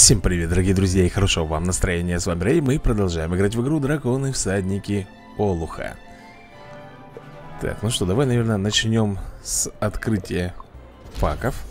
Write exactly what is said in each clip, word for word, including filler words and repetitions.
Всем привет, дорогие друзья, и хорошего вам настроения. С вами Рэй, мы продолжаем играть в игру Драконы Всадники Олуха. Так, ну что, давай, наверное, начнем с открытия паков.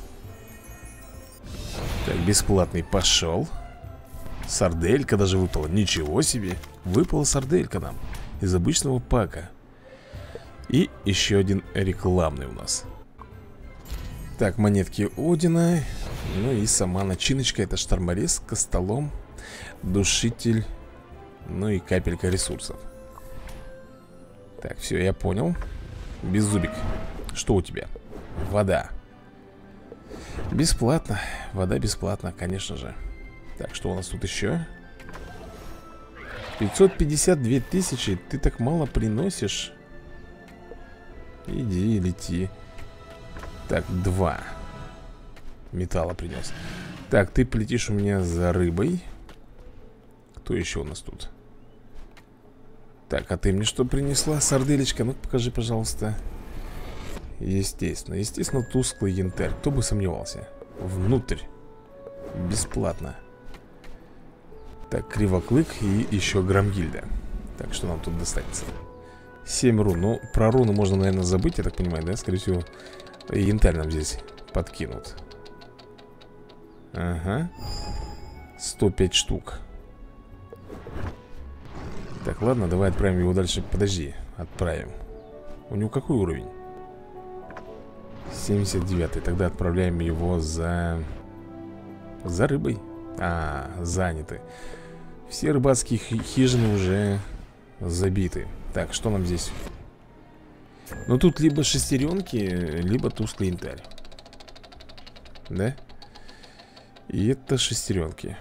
Так, бесплатный пошел. Сарделька даже выпала, ничего себе. Выпала сарделька нам из обычного пака. И еще один рекламный у нас. Так, монетки Одина. Ну и сама начиночка. Это шторморез, костолом, душитель. Ну и капелька ресурсов. Так, все, я понял. Беззубик, что у тебя? Вода. Бесплатно. Вода бесплатно, конечно же. Так, что у нас тут еще? пятьсот пятьдесят две тысячи. Ты так мало приносишь. Иди, лети. Так, два металла принес. Так, ты полетишь у меня за рыбой. Кто еще у нас тут? Так, а ты мне что принесла? Сарделечка, ну покажи, пожалуйста. Естественно, естественно, тусклый янтарь. Кто бы сомневался. Внутрь. Бесплатно. Так, кривоклык и еще Громгильда. Так, что нам тут достанется? семь рун. Ну, про руны можно, наверное, забыть, я так понимаю, да? Скорее всего, янтарь нам здесь подкинут. Ага. сто пять штук. Так, ладно, давай отправим его дальше. Подожди, отправим. У него какой уровень? семьдесят девятый. Тогда отправляем его за... За рыбой. А, заняты. Все рыбацкие хижины уже забиты. Так, что нам здесь? Ну, тут либо шестеренки, либо тусклый янтарь. Да? И это шестеренки.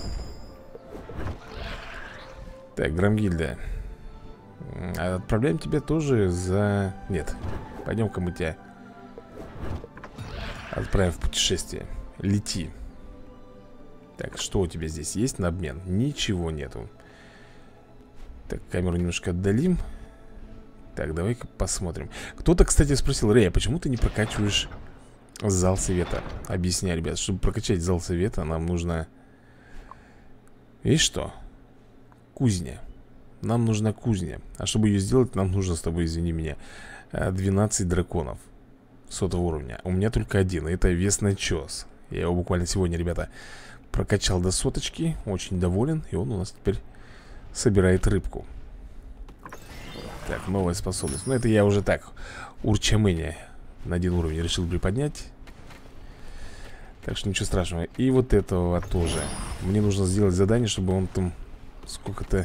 Так, Громгильда, отправляем тебя тоже за... Нет, пойдем-ка мы тебя отправим в путешествие. Лети. Так, что у тебя здесь есть на обмен? Ничего нету. Так, камеру немножко отдалим. Так, давай-ка посмотрим. Кто-то, кстати, спросил: Рэй, а почему ты не прокачиваешь зал совета? Объясняю, ребят, чтобы прокачать зал совета, нам нужно... Видишь что? Кузня. Нам нужна кузня. А чтобы ее сделать, нам нужно с тобой, извини меня, двенадцать драконов сотого уровня. У меня только один, и это весночес. Я его буквально сегодня, ребята, прокачал до соточки. Очень доволен. И он у нас теперь собирает рыбку. Так, новая способность. Ну, это я уже так, урчамыня, на один уровень решил приподнять. Так что ничего страшного. И вот этого тоже. Мне нужно сделать задание, чтобы он там сколько-то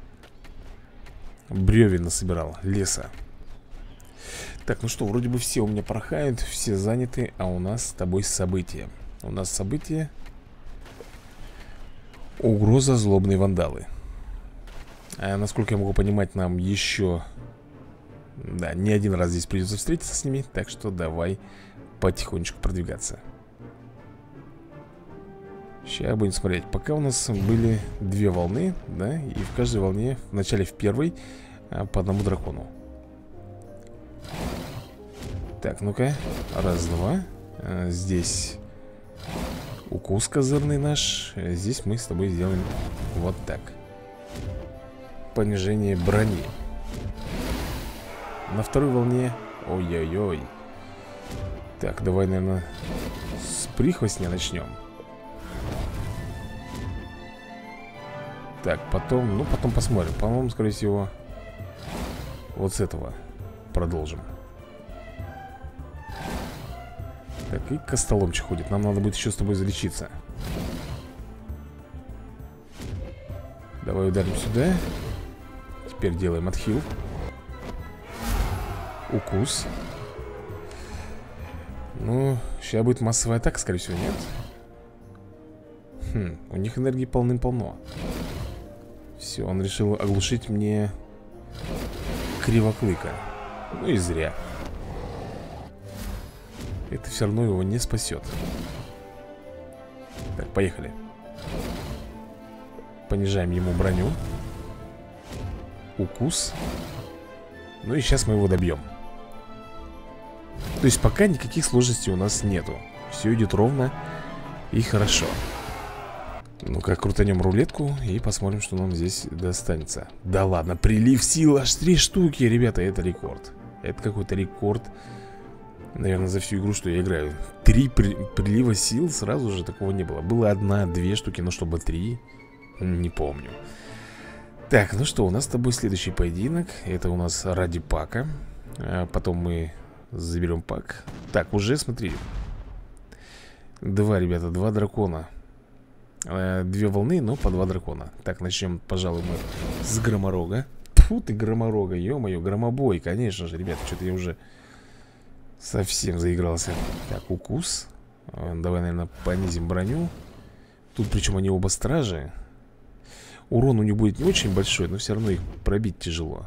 бревен насобирал, леса. Так, ну что, вроде бы все у меня порхают, все заняты. А у нас с тобой события. У нас событие: угроза злобной вандалы. А насколько я могу понимать, нам еще... Да, не один раз здесь придется встретиться с ними. Так что давай потихонечку продвигаться. Сейчас будем смотреть. Пока у нас были две волны, да, и в каждой волне, в начале в первой, по одному дракону. Так, ну-ка. Раз, два. Здесь укус козырный наш. Здесь мы с тобой сделаем вот так. Понижение брони. На второй волне... Ой-ой-ой. Так, давай, наверное, с прихвостня начнем. Так, потом... Ну, потом посмотрим. По-моему, скорее всего, вот с этого продолжим. Так, и костоломчик ходит. Нам надо будет еще с тобой залечиться. Давай ударим сюда. Теперь делаем отхил. Укус. Ну, сейчас будет массовая атака, скорее всего, нет? Хм, у них энергии полным-полно. Все, он решил оглушить мне кривоклыка. Ну и зря. Это все равно его не спасет. Так, поехали. Понижаем ему броню. Укус. Ну и сейчас мы его добьем. То есть пока никаких сложностей у нас нету. Все идет ровно и хорошо. Ну-ка, крутанем рулетку и посмотрим, что нам здесь достанется. Да ладно, прилив сил аж три штуки, ребята, это рекорд. Это какой-то рекорд, наверное, за всю игру, что я играю. Три при прилива сил сразу же такого не было. Было одна-две штуки, но чтобы три, не помню. Так, ну что, у нас с тобой следующий поединок. Это у нас ради пака. а Потом мы заберем пак. Так, уже смотри. Два, ребята, два дракона. Две волны, но по два дракона. Так, начнем, пожалуй, мы с громорога. Тьфу ты, громорога, ё-моё, громобой, конечно же, ребята, что-то я уже совсем заигрался. Так, укус. Давай, наверное, понизим броню. Тут причем они оба стражи. Урон у них будет не очень большой, но все равно их пробить тяжело.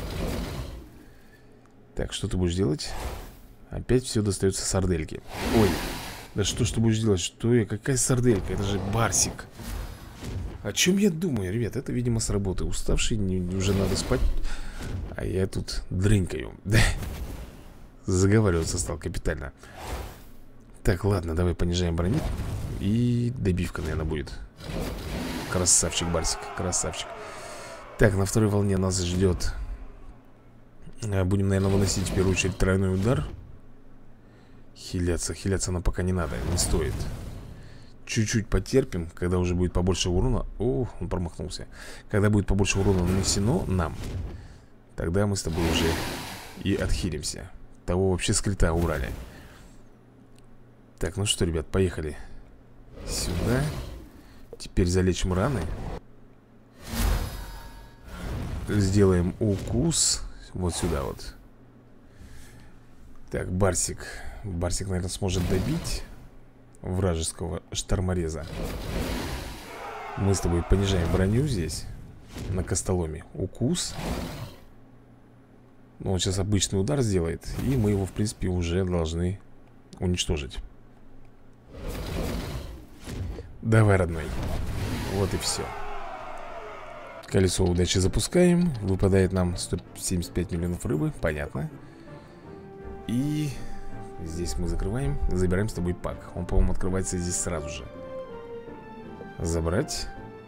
Так, что ты будешь делать? Опять все достается сардельки. Ой. Да что ж ты будешь делать? Что я? Какая сарделька? Это же барсик. О чем я думаю, ребят? Это, видимо, с работы. Уставший, не, уже надо спать. А я тут дрынькаю. Да. Заговариваться стал капитально. Так, ладно, давай понижаем броню. И добивка, наверное, будет. Красавчик, барсик, красавчик. Так, на второй волне нас ждет. Будем, наверное, выносить в первую очередь тройной удар. Хиляться, хиляться нам пока не надо, не стоит. Чуть-чуть потерпим, когда уже будет побольше урона. О, он промахнулся. Когда будет побольше урона нанесено нам, тогда мы с тобой уже и отхилимся. Того вообще с крита убрали. Так, ну что, ребят, поехали. Сюда. Теперь залечим раны. Сделаем укус. Вот сюда вот. Так, барсик. Барсик, наверное, сможет добить вражеского штормореза. Мы с тобой понижаем броню здесь. На костоломе. Укус. Ну, он сейчас обычный удар сделает. И мы его, в принципе, уже должны уничтожить. Давай, родной. Вот и все. Колесо удачи запускаем. Выпадает нам сто семьдесят пять миллионов рыбы. Понятно. И здесь мы закрываем. Забираем с тобой пак. Он, по-моему, открывается здесь сразу же. Забрать.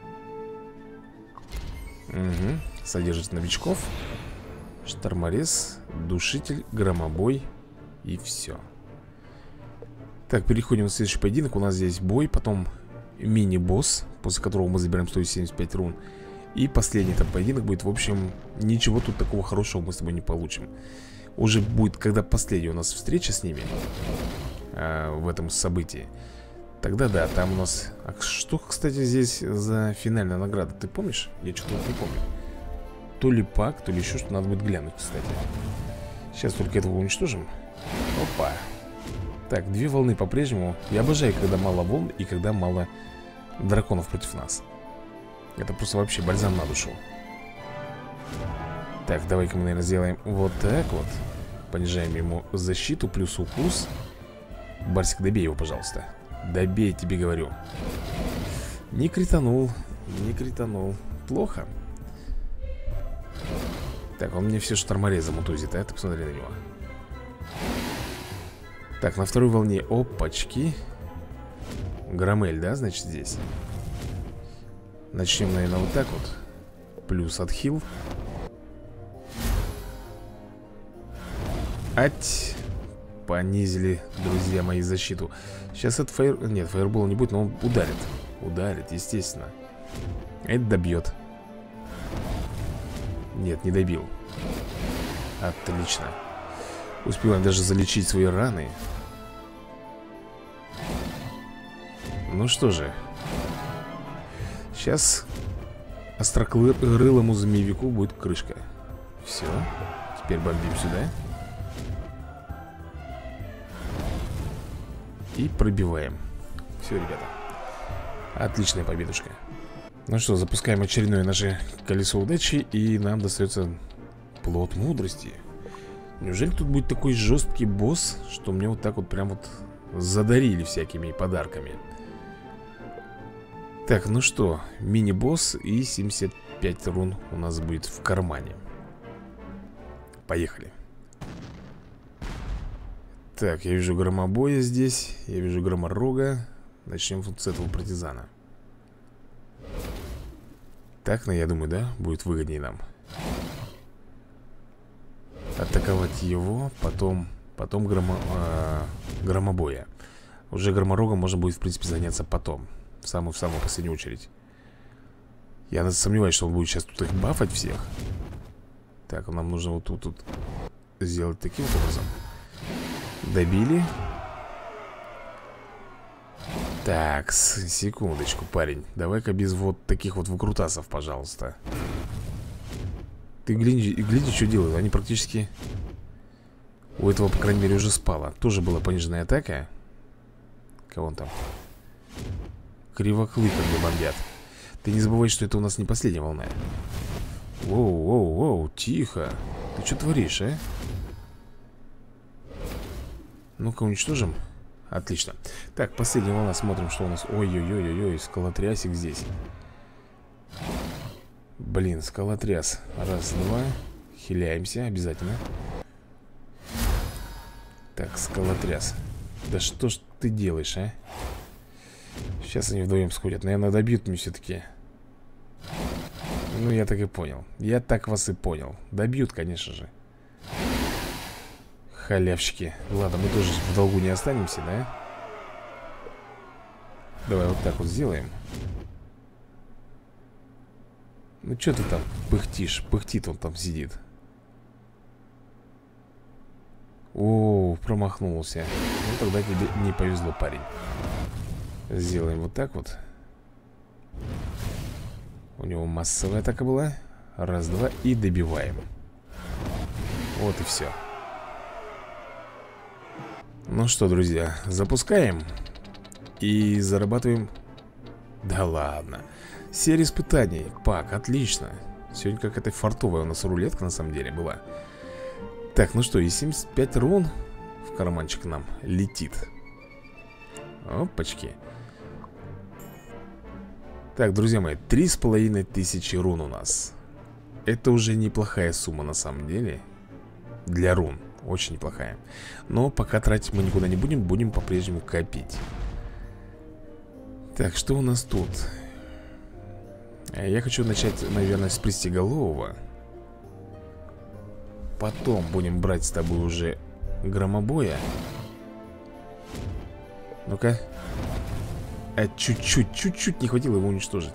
Угу. Содержит новичков. Шторморез, душитель, громобой. И все. Так, переходим на следующий поединок. У нас здесь бой, потом мини-босс, после которого мы забираем сто семьдесят пять рун. И последний там поединок будет. В общем, ничего тут такого хорошего мы с тобой не получим. Уже будет, когда последняя у нас встреча с ними а, в этом событии. Тогда да, там у нас... А что, кстати, здесь за финальная награда? Ты помнишь? Я что-то вот не помню. То ли пак, то ли еще что-то. Надо будет глянуть, кстати. Сейчас только этого уничтожим. Опа. Так, две волны по-прежнему. Я обожаю, когда мало волн и когда мало драконов против нас. Это просто вообще бальзам на душу. Так, давай-ка мы, наверное, сделаем вот так вот. Понижаем ему защиту, плюс укус. Барсик, добей его, пожалуйста. Добей, тебе говорю. Не кританул. Не кританул. Плохо. Так, он мне все шторморезом утузит, а? Ты посмотри на него. Так, на второй волне. Опачки. Громель, да, значит, здесь. Начнем, наверное, вот так вот. Плюс отхил. Ать. Понизили, друзья мои, защиту. Сейчас это фаер... Нет, фаербол не будет, но он ударит. Ударит, естественно. Это добьет. Нет, не добил. Отлично. Успеваем даже залечить свои раны. Ну что же. Сейчас острокрылому змеевику будет крышка. Все. Теперь бомбим сюда. И пробиваем. Все, ребята. Отличная победушка. Ну что, запускаем очередное наше колесо удачи. И нам достается плод мудрости. Неужели тут будет такой жесткий босс, что мне вот так вот прям вот задарили всякими подарками? Так, ну что, мини-босс и семьдесят пять рун у нас будет в кармане. Поехали. Так, я вижу громобоя здесь. Я вижу громорога. Начнем вот с этого партизана. Так, ну я думаю, да, будет выгоднее нам атаковать его, потом Потом громо, э, громобоя. Уже громорогом можно будет, в принципе, заняться потом. В самую, в самую последнюю очередь. Я сомневаюсь, что он будет сейчас тут их бафать всех. Так, нам нужно вот тут, тут сделать таким вот образом. Добили. Так, секундочку, парень. Давай-ка без вот таких вот выкрутасов, пожалуйста. Ты гляди, гляди, что делают. Они практически... У этого, по крайней мере, уже спало. Тоже была пониженная атака. Кого он там? Кривоклыка мне бомбят. Ты не забывай, что это у нас не последняя волна. Воу, воу, воу, тихо. Ты что творишь, а? Ну-ка, уничтожим. Отлично. Так, последняя волна, смотрим, что у нас. Ой-ой-ой-ой, скалотрясик здесь. Блин, скалотряс. Раз, два. Хиляемся обязательно. Так, скалотряс. Да что ж ты делаешь, а? Сейчас они вдвоем сходят. Наверное, добьют меня все-таки. Ну, я так и понял. Я так вас и понял. Добьют, конечно же. Халявщики. Ладно, мы тоже в долгу не останемся, да? Давай вот так вот сделаем. Ну, что ты там пыхтишь? Пыхтит он там сидит. О, промахнулся. Ну, тогда тебе не повезло, парень. Сделаем вот так вот. У него массовая атака была. Раз, два, и добиваем. Вот и все. Ну что, друзья, запускаем. И зарабатываем. Да ладно. Серия испытаний. Пак, отлично. Сегодня какая-то фартовая у нас рулетка, на самом деле, была. Так, ну что, и семьдесят пять рун в карманчик нам летит. Опачки. Так, друзья мои, три с половиной тысячи рун у нас. Это уже неплохая сумма на самом деле. Для рун, очень неплохая. Но пока тратить мы никуда не будем. Будем по-прежнему копить. Так, что у нас тут? Я хочу начать, наверное, с Престиголового. Потом будем брать с тобой уже Громобоя. Ну-ка. А чуть-чуть, чуть-чуть не хватило его уничтожить.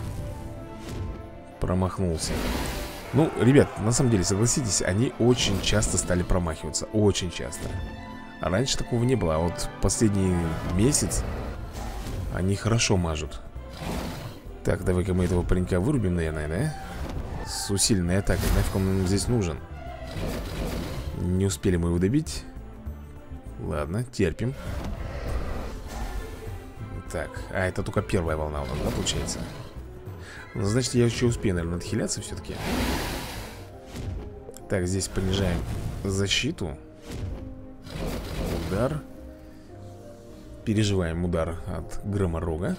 Промахнулся. Ну, ребят, на самом деле, согласитесь, они очень часто стали промахиваться. Очень часто. А раньше такого не было. А вот последний месяц они хорошо мажут. Так, давай-ка мы этого паренька вырубим, наверное, да? С усиленной атакой. Нафиг он нам здесь нужен? Не успели мы его добить. Ладно, терпим. Так, а это только первая волна у нас, да, получается? Ну, значит, я еще успею, наверное, отхиляться все-таки. Так, здесь понижаем защиту. Удар. Переживаем удар от Громорога.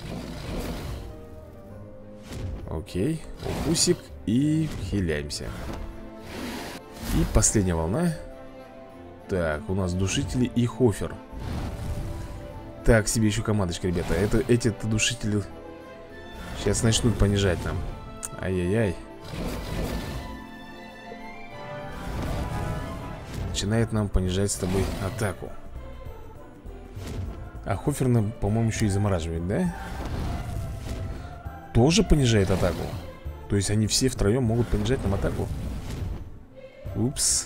Окей, укусик. И хиляемся. И последняя волна. Так, у нас душители и хофер. Так, себе еще командочка, ребята. Это, эти-то душители сейчас начнут понижать нам. Ай-яй-яй. Начинает нам понижать с тобой атаку. А хофер нам, по-моему, еще и замораживает, да? Тоже понижает атаку. То есть они все втроем могут понижать нам атаку. Упс.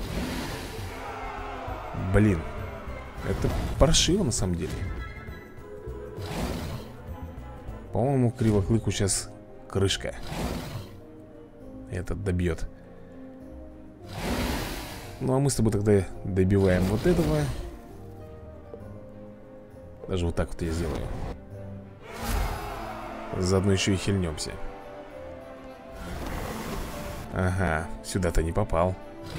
Блин. Это паршиво на самом деле. По-моему, Кривоклыку сейчас крышка. Этот добьет. Ну а мы с тобой тогда добиваем вот этого. Даже вот так вот я сделаю. Заодно еще и хильнемся. Ага, сюда-то не попал.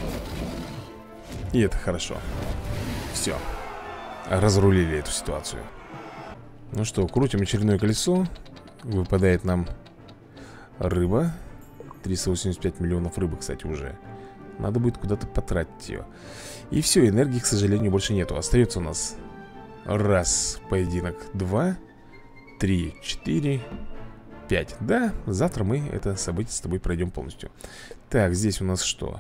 И это хорошо. Все. Разрулили эту ситуацию. Ну что, крутим очередное колесо. Выпадает нам рыба. триста восемьдесят пять миллионов рыбы, кстати, уже. Надо будет куда-то потратить ее. И все, энергии, к сожалению, больше нету. Остается у нас раз поединок, два, три, четыре, пять. Да, завтра мы это событие с тобой пройдем полностью. Так, здесь у нас что?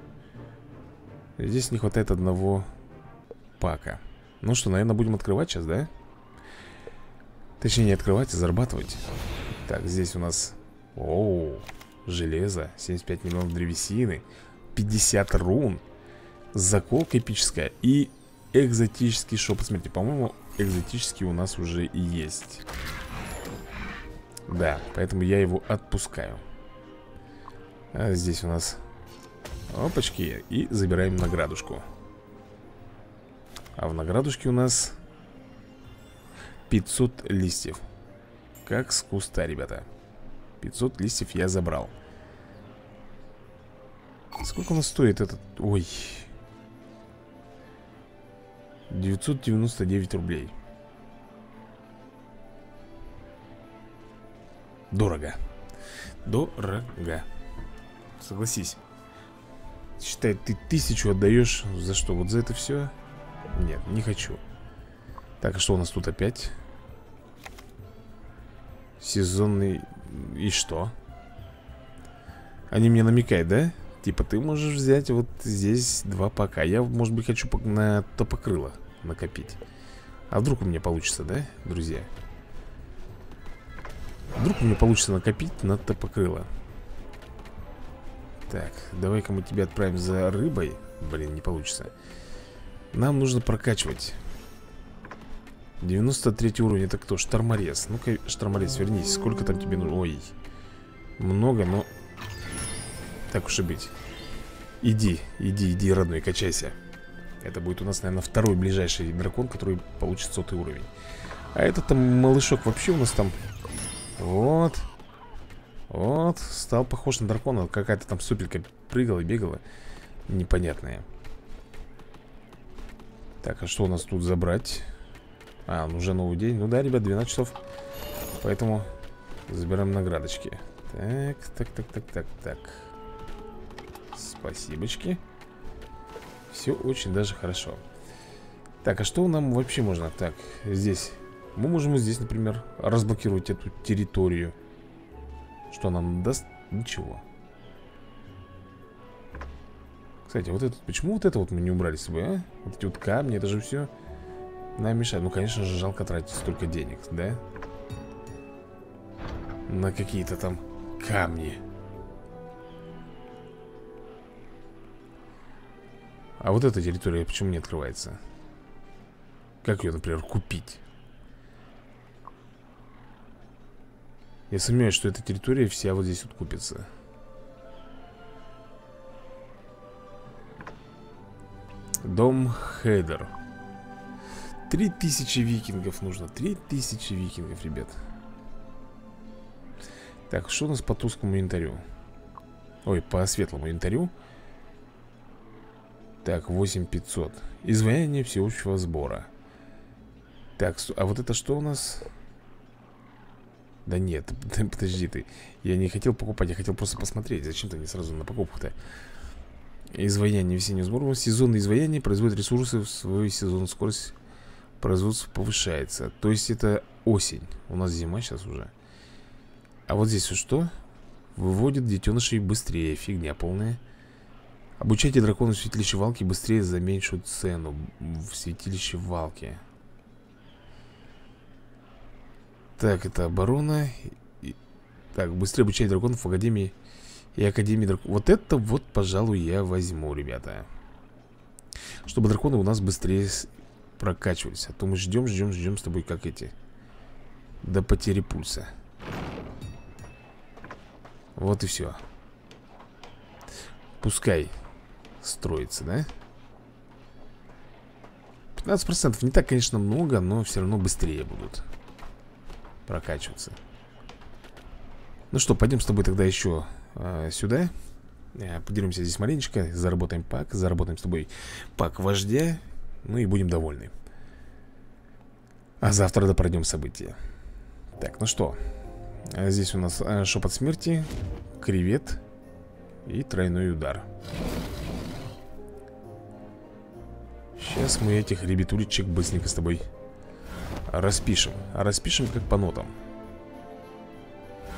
Здесь не хватает одного пака. Ну что, наверное, будем открывать сейчас, да? Точнее, не открывать, а зарабатывать. Так, здесь у нас... Оу, железо, семьдесят пять миллионов древесины, пятьдесят рун, заколка эпическая и экзотический шепот смерти. По-моему, экзотический у нас уже и есть. Да, поэтому я его отпускаю. А здесь у нас... Опачки, и забираем наградушку. А в наградушке у нас пятьсот листьев. Как с куста, ребята. пятьсот листьев я забрал. Сколько у нас стоит этот... Ой. девятьсот девяносто девять рублей. Дорого. Дорого. Согласись. Считай, ты тысячу отдаешь. За что? Вот за это все? Нет, не хочу. Так, а что у нас тут опять? Сезонный... И что? Они мне намекают, да? Типа, ты можешь взять вот здесь два пака. Я, может быть, хочу на топокрыло накопить. А вдруг у меня получится, да, друзья? Вдруг у меня получится накопить на топокрыло. Так, давай-ка мы тебя отправим за рыбой. Блин, не получится. Нам нужно прокачивать. девяносто третий уровень, это кто? Шторморез. Ну-ка, шторморез, вернись. Сколько там тебе нужно? Ой, много, но... Так уж и быть. Иди, иди, иди, родной, качайся. Это будет у нас, наверное, второй ближайший дракон, который получит сотый уровень. А этот там малышок вообще у нас там... Вот. Вот, стал похож на дракона. Какая-то там супелька прыгала и бегала. Непонятная. Так, а что у нас тут забрать? А, ну уже новый день. Ну да, ребят, двенадцать часов. Поэтому забираем наградочки. Так, так, так, так, так, так. Спасибочки. Все очень даже хорошо. Так, а что нам вообще можно? Так, здесь. Мы можем здесь, например, разблокировать эту территорию. Что нам даст? Ничего. Кстати, вот это, почему вот это вот мы не убрали с собой, а? Вот эти вот камни, это же все нам мешает. Ну, конечно же, жалко тратить столько денег, да? На какие-то там камни. А вот эта территория почему не открывается? Как ее, например, купить? Я сомневаюсь, что эта территория вся вот здесь вот купится. Дом Хейдер. Три тысячи викингов нужно. Три тысячи викингов, ребят. Так, что у нас по тусклому янтарю? Ой, по светлому янтарю. Так, восемь тысяч пятьсот. Изваяние всеобщего сбора. Так, а вот это что у нас? Да нет, подожди ты. Я не хотел покупать, я хотел просто посмотреть. Зачем ты не сразу на покупку-то? Изваяние весеннего сбора. Сезонное изваяние производит ресурсы в свою сезонную скорость. Производство повышается. То есть это осень. У нас зима сейчас уже. А вот здесь вот что? Выводит детенышей быстрее. Фигня полная. Обучайте дракона в святилище Валки быстрее за меньшую цену. В святилище Валки. Так, это оборона. И... Так, быстрее обучать драконов в Академии и Академии драконов. Вот это вот, пожалуй, я возьму, ребята. Чтобы драконы у нас быстрее прокачивались. А то мы ждем, ждем, ждем с тобой, как эти. До потери пульса. Вот и все. Пускай строится, да? пятнадцать процентов не так, конечно, много, но все равно быстрее будут прокачиваться. Ну что, пойдем с тобой тогда еще э, сюда. э, Подеремся здесь маленечко. Заработаем пак, заработаем с тобой пак вождя. Ну и будем довольны. А завтра да пройдем события. Так, ну что, здесь у нас э, шепот смерти, кревет и тройной удар. Сейчас мы этих ребятулечек быстренько с тобой распишем. А распишем как по нотам.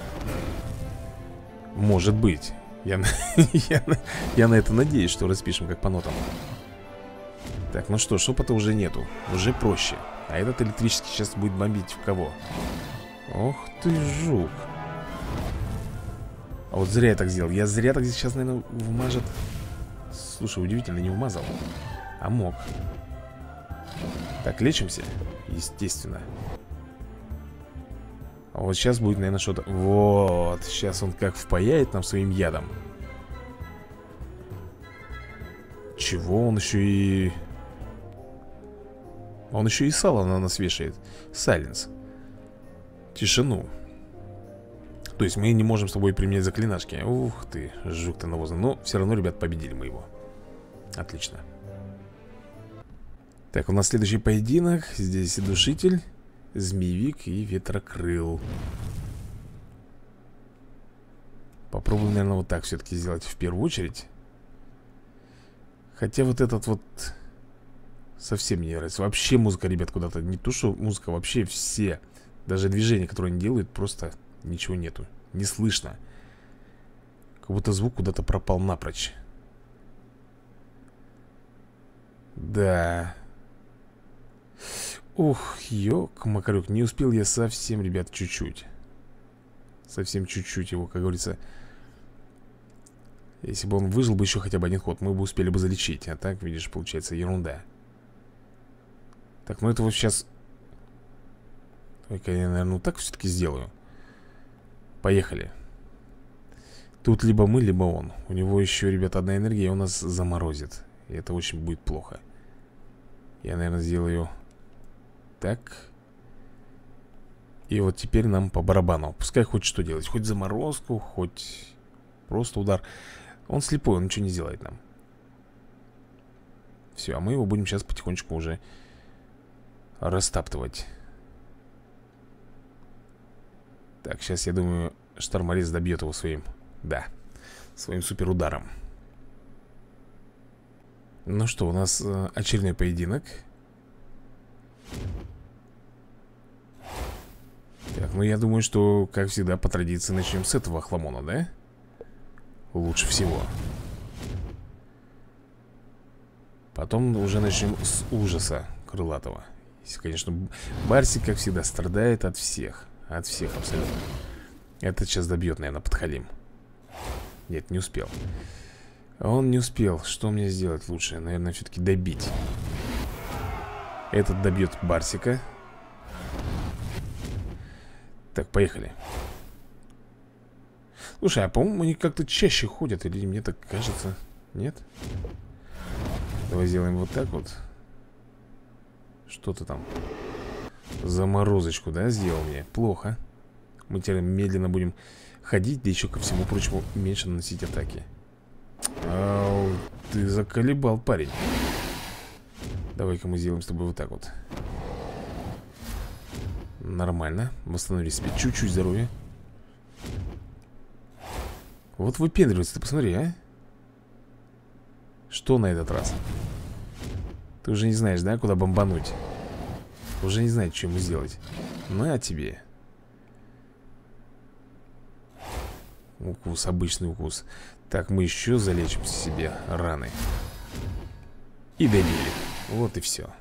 Может быть. Я, я, я на это надеюсь, что распишем как по нотам. Так, ну что, шепота уже нету. Уже проще. А этот электрический сейчас будет бомбить в кого? Ох ты, жук. А вот зря я так сделал. Я зря так сейчас, наверное, вмажет. Слушай, удивительно, не вмазал. А мог. Так, лечимся? Естественно. А вот сейчас будет, наверное, что-то... Вот, сейчас он как впаяет нам своим ядом. Чего? Он еще и... Он еще и сало на нас вешает. Сайленс. Тишину. То есть мы не можем с тобой применять заклинашки. Ух ты, жук-то навозный. Но все равно, ребят, победили мы его. Отлично. Так, у нас следующий поединок. Здесь душитель, змеевик и ветрокрыл. Попробуем, наверное, вот так все-таки сделать в первую очередь. Хотя вот этот вот совсем не нравится. Вообще музыка, ребят, куда-то. Не то, что музыка, вообще все. Даже движения, которые они делают, просто ничего нету. Не слышно. Как будто звук куда-то пропал напрочь. Да. Ух, ёк-макарёк. Не успел я совсем, ребят, чуть-чуть. Совсем чуть-чуть его, как говорится. Если бы он выжил бы еще хотя бы один ход, мы бы успели бы залечить. А так, видишь, получается ерунда. Так, ну это вот сейчас... Только я, наверное, вот так все-таки сделаю. Поехали. Тут либо мы, либо он. У него еще, ребята, одна энергия у нас заморозит. И это очень будет плохо. Я, наверное, сделаю так. И вот теперь нам по барабану. Пускай хоть что делать. Хоть заморозку, хоть просто удар. Он слепой, он ничего не сделает нам. Все, а мы его будем сейчас потихонечку уже растаптывать. Так, сейчас, я думаю, шторморез добьет его своим... Да, своим суперударом. Ну что, у нас э, очередной поединок. Так, ну я думаю, что, как всегда, по традиции начнем с этого хламона, да? Лучше всего. Потом уже начнем с ужаса крылатого. Если, конечно, Барсик, как всегда, страдает от всех. От всех абсолютно. Этот сейчас добьет, наверное, подхалим. Нет, не успел. Он не успел. Что мне сделать лучше? Наверное, все-таки добить. Этот добьет Барсика. Так, поехали. Слушай, а по-моему, они как-то чаще ходят. Или мне так кажется? Нет? Давай сделаем вот так вот. Что ты там? Заморозочку, да, сделал мне? Плохо. Мы теперь медленно будем ходить, да еще ко всему прочему меньше наносить атаки. Ау, ты заколебал, парень. Давай-ка мы сделаем с тобой вот так вот. Нормально. Восстановили себе чуть-чуть здоровья. Вот выпендривается, ты посмотри, а. Что на этот раз? Ты уже не знаешь, да, куда бомбануть? Уже не знаешь, что ему сделать. На тебе. Укус, обычный укус. Так, мы еще залечим себе раны. И добили. Вот и все.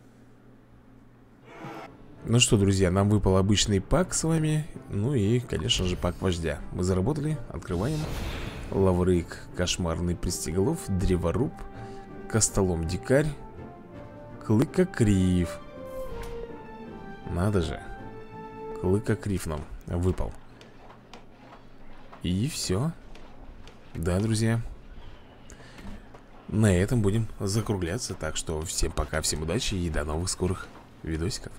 Ну что, друзья, нам выпал обычный пак с вами. Ну и, конечно же, пак вождя. Мы заработали, открываем. Лаврык, кошмарный пристеголов, древоруб, костолом дикарь, клыкокрив. Надо же. Клыкокрив нам выпал. И все. Да, друзья. На этом будем закругляться. Так что всем пока, всем удачи и до новых скорых видосиков.